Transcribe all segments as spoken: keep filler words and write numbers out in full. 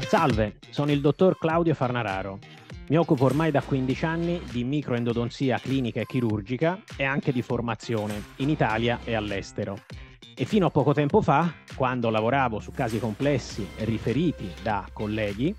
Salve, sono il dottor Claudio Farnararo. Mi occupo ormai da quindici anni di microendodonzia clinica e chirurgica e anche di formazione in Italia e all'estero. E fino a poco tempo fa, quando lavoravo su casi complessi riferiti da colleghi,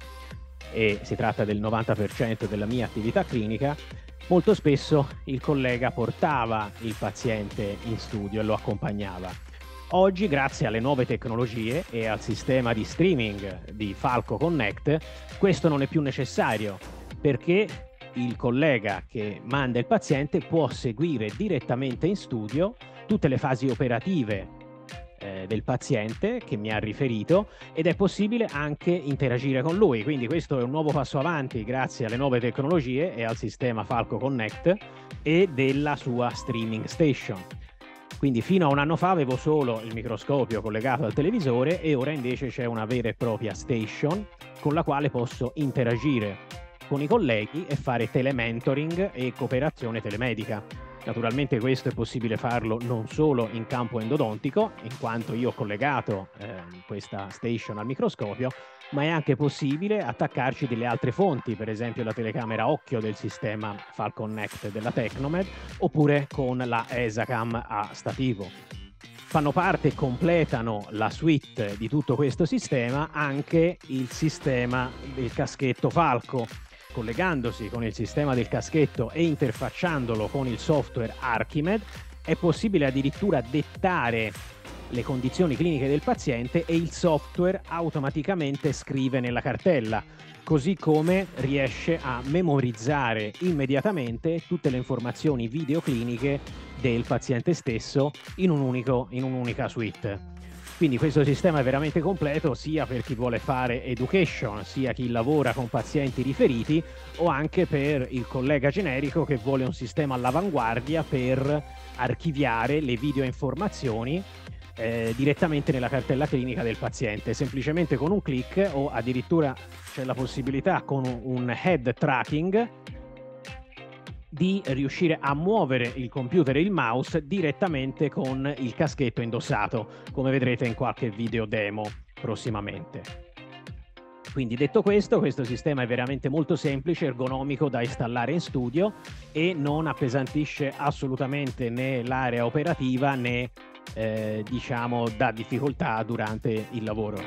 e si tratta del novanta per cento della mia attività clinica, molto spesso il collega portava il paziente in studio e lo accompagnava. Oggi, grazie alle nuove tecnologie e al sistema di streaming di Falco Connect, questo non è più necessario, perché il collega che manda il paziente può seguire direttamente in studio tutte le fasi operative eh, del paziente che mi ha riferito, ed è possibile anche interagire con lui. Quindi questo è un nuovo passo avanti grazie alle nuove tecnologie e al sistema Falco Connect e della sua streaming station. Quindi fino a un anno fa avevo solo il microscopio collegato al televisore e ora invece c'è una vera e propria station con la quale posso interagire con i colleghi e fare telementoring e cooperazione telemedica. Naturalmente questo è possibile farlo non solo in campo endodontico, in quanto io ho collegato eh, questa station al microscopio, ma è anche possibile attaccarci delle altre fonti, per esempio la telecamera occhio del sistema FalConnect della Tecnomed, oppure con la ESACAM a stativo. Fanno parte e completano la suite di tutto questo sistema anche il sistema del caschetto Falco. Collegandosi con il sistema del caschetto e interfacciandolo con il software Archimed, è possibile addirittura dettare le condizioni cliniche del paziente e il software automaticamente scrive nella cartella, così come riesce a memorizzare immediatamente tutte le informazioni videocliniche del paziente stesso in un unico, in un'unica suite. Quindi questo sistema è veramente completo sia per chi vuole fare education, sia chi lavora con pazienti riferiti, o anche per il collega generico che vuole un sistema all'avanguardia per archiviare le videoinformazioni eh, direttamente nella cartella clinica del paziente, semplicemente con un click, o addirittura c'è la possibilità con un head tracking di riuscire a muovere il computer e il mouse direttamente con il caschetto indossato, come vedrete in qualche video demo prossimamente. Quindi detto questo, questo sistema è veramente molto semplice, ergonomico da installare in studio e non appesantisce assolutamente né l'area operativa né eh, diciamo dà difficoltà durante il lavoro.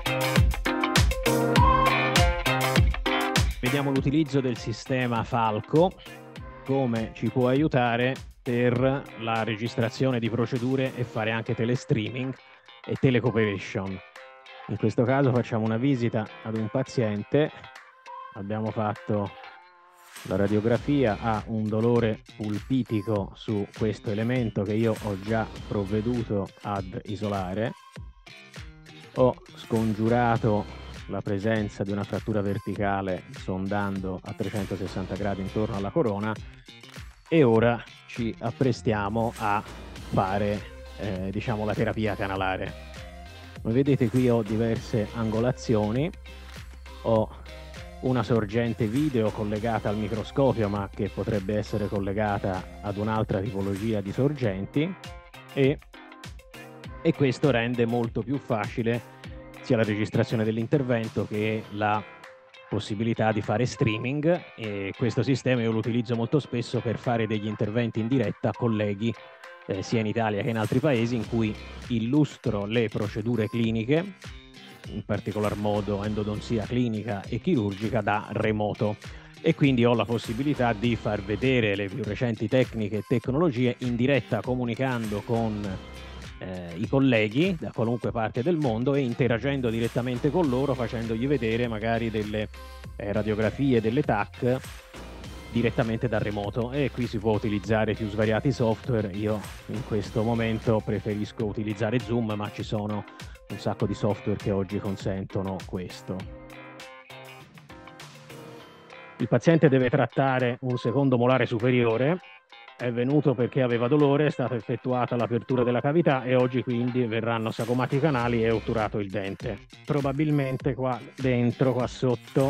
Vediamo l'utilizzo del sistema Falco, come ci può aiutare per la registrazione di procedure e fare anche telestreaming e telecooperation. In questo caso facciamo una visita ad un paziente, abbiamo fatto la radiografia, ha un dolore pulpitico su questo elemento che io ho già provveduto ad isolare, ho scongiurato la presenza di una frattura verticale sondando a trecentosessanta gradi intorno alla corona e ora ci apprestiamo a fare eh, diciamo la terapia canalare. Come vedete qui ho diverse angolazioni, ho una sorgente video collegata al microscopio ma che potrebbe essere collegata ad un'altra tipologia di sorgenti e, e questo rende molto più facile sia la registrazione dell'intervento che la possibilità di fare streaming, e questo sistema io lo utilizzo molto spesso per fare degli interventi in diretta a colleghi eh, sia in Italia che in altri paesi, in cui illustro le procedure cliniche, in particolar modo endodonzia clinica e chirurgica, da remoto, e quindi ho la possibilità di far vedere le più recenti tecniche e tecnologie in diretta, comunicando con Eh, i colleghi da qualunque parte del mondo e interagendo direttamente con loro, facendogli vedere magari delle eh, radiografie, delle T A C direttamente da remoto. E qui si può utilizzare più svariati software. Io in questo momento preferisco utilizzare Zoom, ma ci sono un sacco di software che oggi consentono questo. Il paziente deve trattare un secondo molare superiore. È venuto perché aveva dolore, è stata effettuata l'apertura della cavità e oggi quindi verranno sagomati i canali e otturato il dente. Probabilmente qua dentro, qua sotto,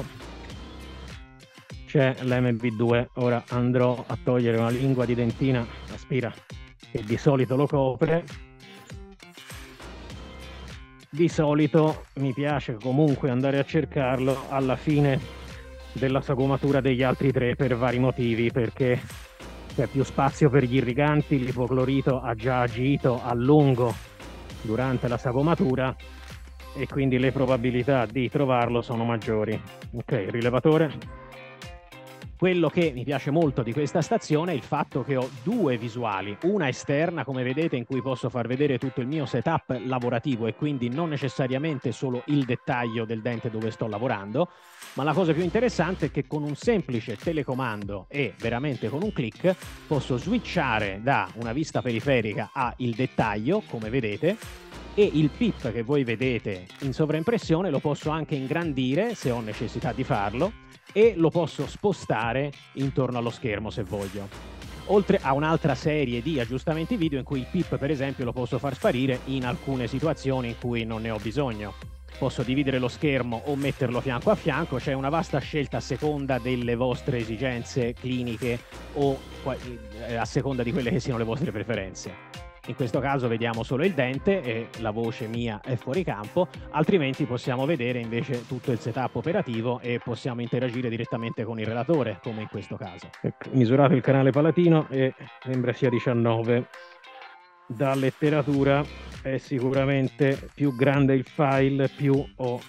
c'è l'M V due. Ora andrò a togliere una lingua di dentina, aspira, che di solito lo copre. di solito mi piace comunque andare a cercarlo alla fine della sagomatura degli altri tre per vari motivi, perché c'è più spazio per gli irriganti, l'ipoclorito ha già agito a lungo durante la sagomatura e quindi le probabilità di trovarlo sono maggiori. Ok, il rilevatore. Quello che mi piace molto di questa stazione è il fatto che ho due visuali, una esterna come vedete in cui posso far vedere tutto il mio setup lavorativo e quindi non necessariamente solo il dettaglio del dente dove sto lavorando, ma la cosa più interessante è che con un semplice telecomando e veramente con un click posso switchare da una vista periferica a il dettaglio come vedete, e il pip che voi vedete in sovraimpressione lo posso anche ingrandire se ho necessità di farlo e lo posso spostare intorno allo schermo se voglio. Oltre a un'altra serie di aggiustamenti video in cui il pip per esempio lo posso far sparire in alcune situazioni in cui non ne ho bisogno. Posso dividere lo schermo o metterlo fianco a fianco, c'è una vasta scelta a seconda delle vostre esigenze cliniche o a seconda di quelle che siano le vostre preferenze. In questo caso vediamo solo il dente e la voce mia è fuori campo, altrimenti possiamo vedere invece tutto il setup operativo e possiamo interagire direttamente con il relatore, come in questo caso. Ecco, misurato il canale palatino e sembra sia diciannove. Da letteratura è sicuramente più grande il file, più ho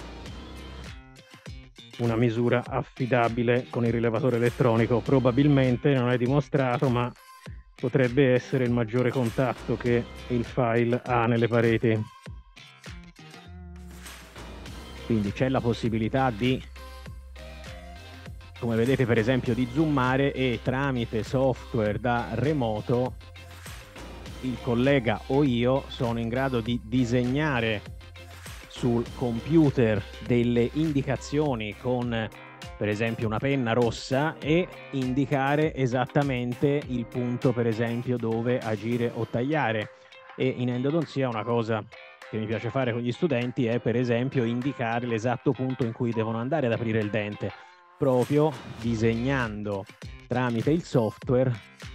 una misura affidabile con il rilevatore elettronico. Probabilmente non è dimostrato, ma potrebbe essere il maggiore contatto che il file ha nelle pareti. Quindi c'è la possibilità di, come vedete per esempio, di zoomare e tramite software da remoto il collega o io sono in grado di disegnare sul computer delle indicazioni con per esempio una penna rossa e indicare esattamente il punto per esempio dove agire o tagliare. E in endodonzia una cosa che mi piace fare con gli studenti è per esempio indicare l'esatto punto in cui devono andare ad aprire il dente, proprio disegnando tramite il software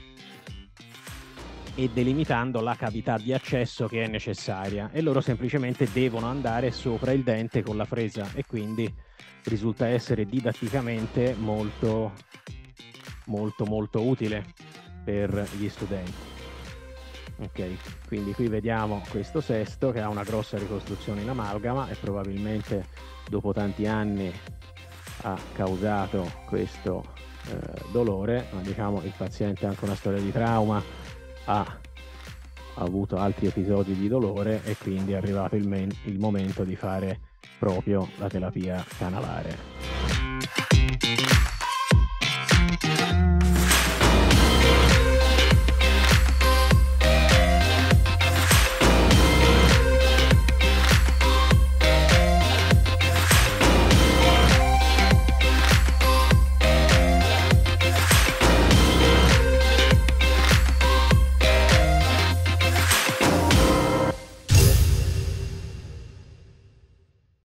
e delimitando la cavità di accesso che è necessaria, e loro semplicemente devono andare sopra il dente con la fresa e quindi risulta essere didatticamente molto molto molto utile per gli studenti. Ok, quindi qui vediamo questo sesto che ha una grossa ricostruzione in amalgama e probabilmente dopo tanti anni ha causato questo eh, dolore, ma diciamo il paziente ha anche una storia di trauma, ha, ha avuto altri episodi di dolore e quindi è arrivato il, il momento di fare proprio la terapia canalare.